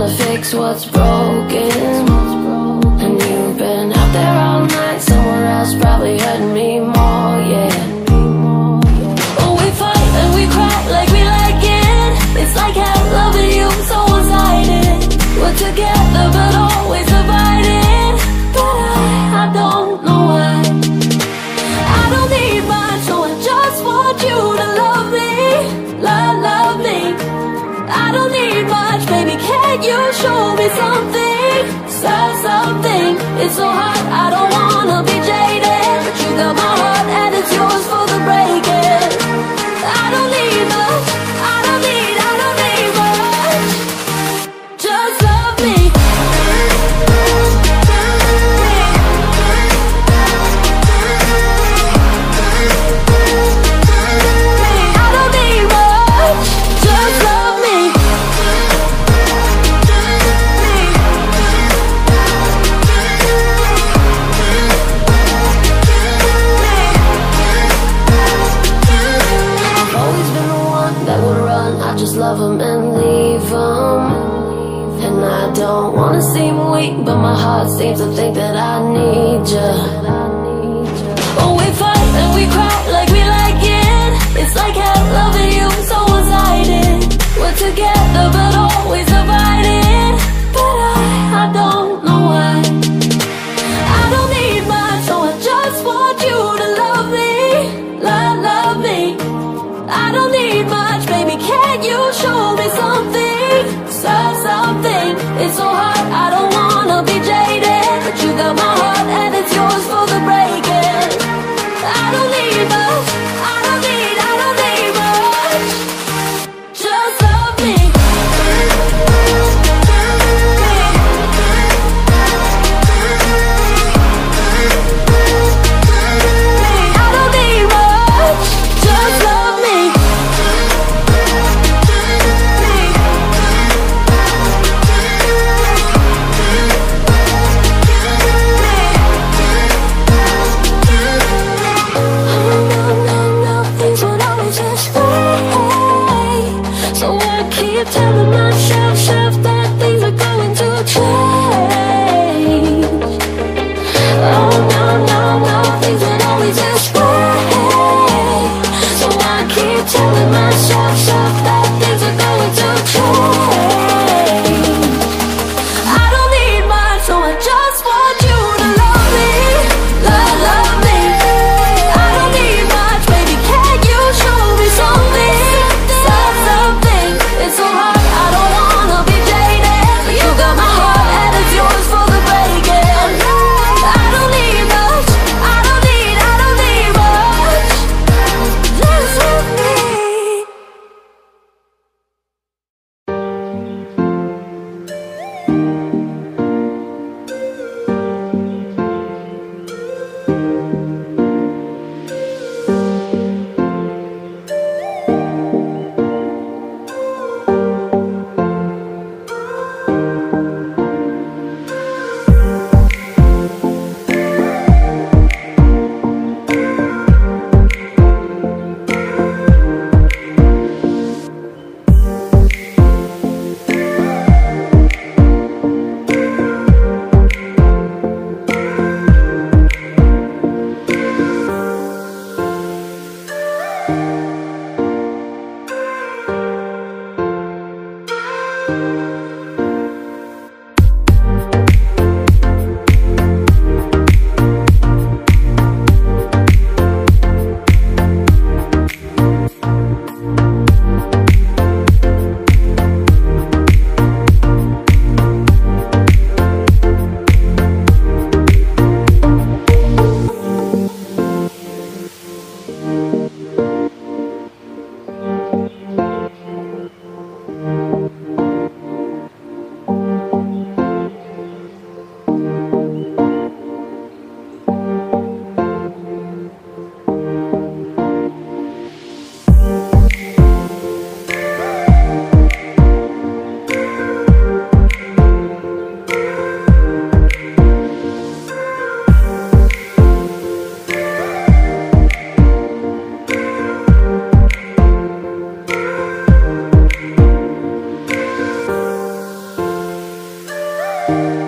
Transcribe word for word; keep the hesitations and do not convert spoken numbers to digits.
trying to fix what's broken. And you've been out there all night, somewhere else probably hurting me more, yeah. But we fight and we cry like we like it. It's like hell loving you so one-sided. We're together but always divided. But I, I don't know why. I don't need much, so I just want you to love me. Love, love me. I don't need much, baby, can you show me something? So, something. It's so hard, I don't wanna be jaded, but you got my heart and it's yours for the breaking. I don't need much, I don't need, I don't need much. Just love me. I don't need much, just love me. I've always been the one that would run, I just love him and leave him. And I don't wanna seem weak, but my heart seems to think that I need ya. But we fight and we cry like we like it. It's like hell loving you so one-sided. We're together but always divided. But I, I don't know why. I don't need much, so I just want you to love me. Love, love me. I don't need much, baby, can you show me something? So, something. It's so hard, I don't wanna be jaded, but you got my heart and it's yours for the breaking. I don't need much, I don't need, I don't need much. Just love me. you.